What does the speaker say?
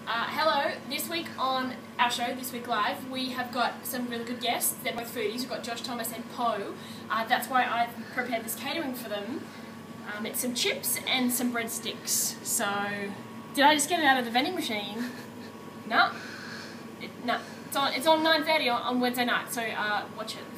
Hello, this week on our show, This Week Live, we have got some really good guests. They're both foodies. We've got Josh Thomas and Poh. That's why I've prepared this catering for them. It's some chips and some breadsticks. So, did I just get it out of the vending machine? No. No. It's on 9:30 on Wednesday night, so watch it.